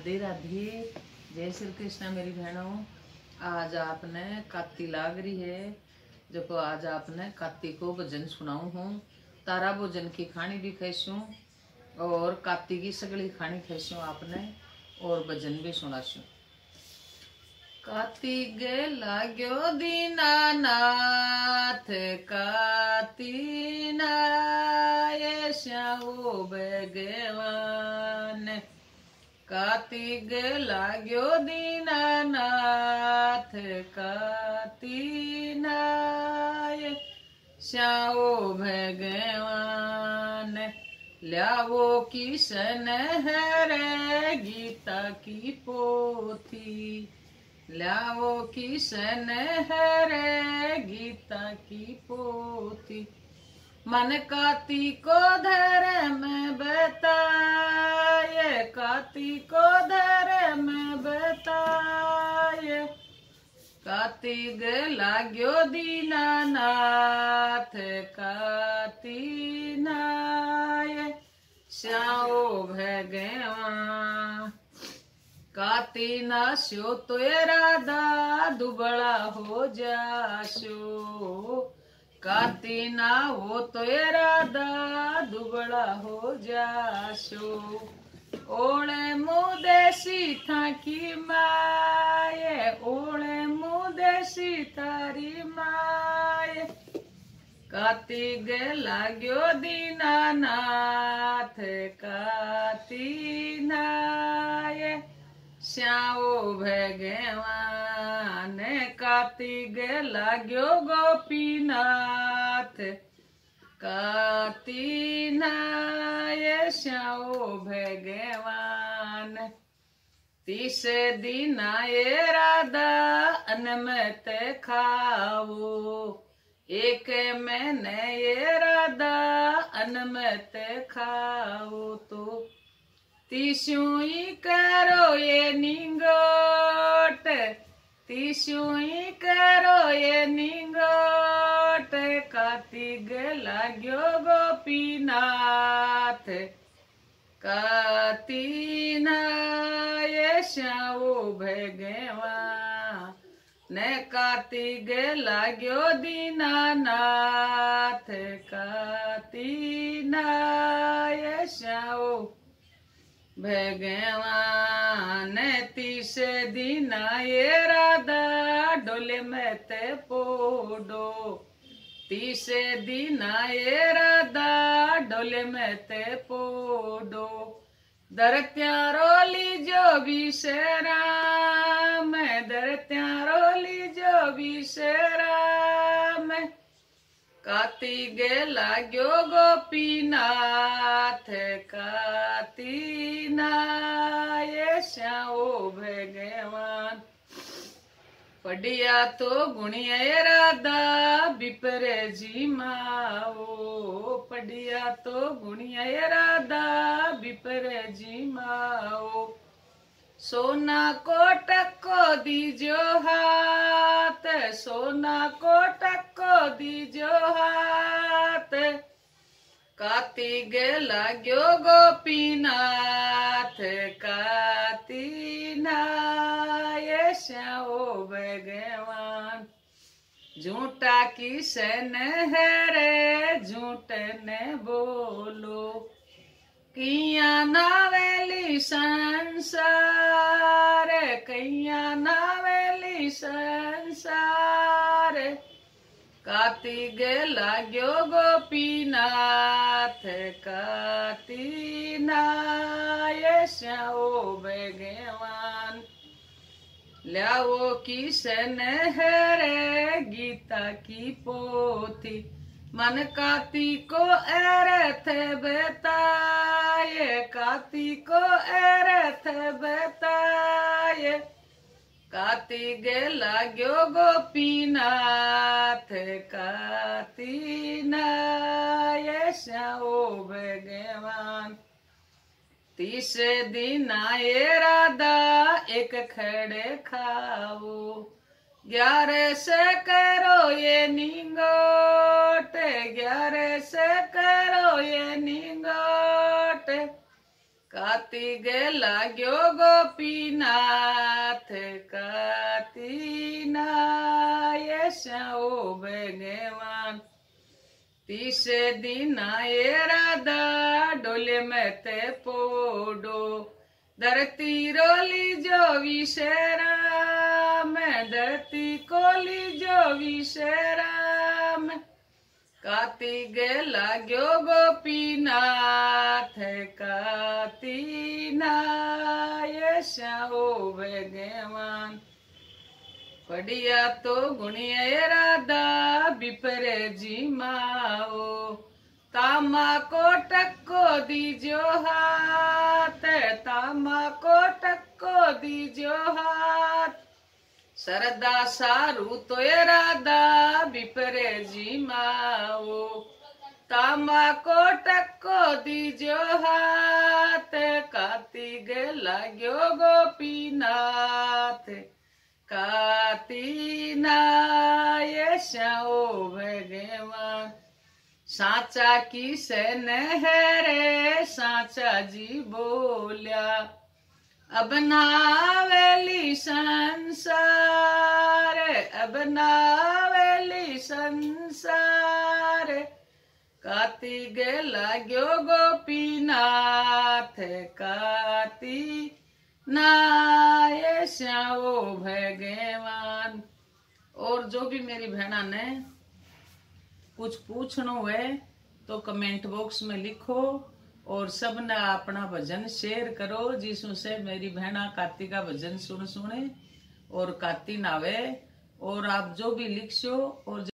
राधे राधे। जय श्री कृष्ण मेरी बहनों। आज आपने काती लाग रही है जो आज आपने काती को भजन सुनाऊ हूँ। तारा भोजन की खानी भी खैसू और काती की सगली खानी खैसू आपने और भजन भी सुनासू। काती गे लाग्यो दीनानाथ काती नाय श्याओ भगवान। कार्तिक लाग्यो दीनानाथ कार्तिनाय श्याओ भगवान। ल्यावो किशन हरे गीता की पोथी। ल्यावो किशन हरे गीता की पोथी। मन काती को धर्म बताए काती को धर्म बताए। कार्तिक लाग्यो दीनानाथ कार्तिनाय श्याओ भगवान। काती नास्यो तो राधा दुबड़ा हो जाशो। काती ना हो तो राधा दुबड़ा हो जाशो। ओले मुदेसी था की माये ओले मुदेसी तारी माये। कार्तिक लाग्यो दीनानाथ कार्तिनाय श्याओ भगवान। कार्तिक लाग्यो गोपीनाथ कार्तिनाय श्याओ भगवान। तीसरे दिन आए राधा अनमत खाओ। एक महीने ये राधा अनमत खाओ तो तीसुई करो ये निंगोट। तीसुई करो ये निंगोट। कार्तिक लाग्यो गोपीनाथ कार्तिनाय श्याओ भगवान। न कार्तिक लाग्यो दीनानाथ कार्तिनाय श्याओ भगवान। तीसरे दिन ये राधा डोले मत पोडो। तीसरे दिन ये राधा डोले मत पोडो। दरत्या रोली जो भी शराम दरत्या रोली जो भी शराम। कार्तिक लाग्यो गोपीनाथ कार्तिनाय श्याओ भगवान। पढ़िया तो गुणिया राधा बिपरे जी माओ। पढ़िया तो गुणिया राधा बिपरे जी माओ। सोना कोटक को दीजो हाथ सोना कोटक को दीजो हाथ। कार्तिक लाग्यो गोपीनाथ कार्तिनाय श्याओ भगवान। झूठा किसन हरे झूठ न बोलो। किया नावेली संसार कैया नावेली संसार। कार्तिक लाग्यो गोपीनाथ कार्तिनाय श्याओ भगवान। ल्याओ किशन हरे गीता की पोथी। मन काती को अर्थ बताए काती को अर्थ बताए। कार्तिक लाग्यो गोपीनाथ कार्तिनाय श्याओ भगवान। तीसरे दिन आए राधा एक खड़े खाओ। 11 से करो ये निंगोट 11 से करो ये निंगोट। काती गे लाग्यो गोपीनाथ काती ना ये श्याओ भगवान तीसरे दिन ये राधा डोले में ते पोडो धरती रोली जो विशेरा में धरती कोली जो विशेरा में काती गे लाग्यो गोपीनाथ काती ना ये श्याओ भगवान पढ़िया तो गुणिया राधा बिपरे जी माओ तामा को टक्को दीजो हाथ तामा को टक्को दीजो हाथ सरदा सारू तो ये राधा बिपरे जी माओ तामा को टक्को दीजो हाथ काती गे लाग्यो गोपीनाथ काती ना ये श्याओ भगवान साचा की से नहरे साचा जी बोलिया अब नावेली संसार अब नावेली संसार काती गे लाग्यो गोपीनाथ काती ना ये श्याओ भगवान। और जो भी मेरी बहना ने कुछ पूछना है तो कमेंट बॉक्स में लिखो और सब ने अपना भजन शेयर करो जिसमें से मेरी बहना काती का भजन सुने और काती नावे। और आप जो भी लिखो और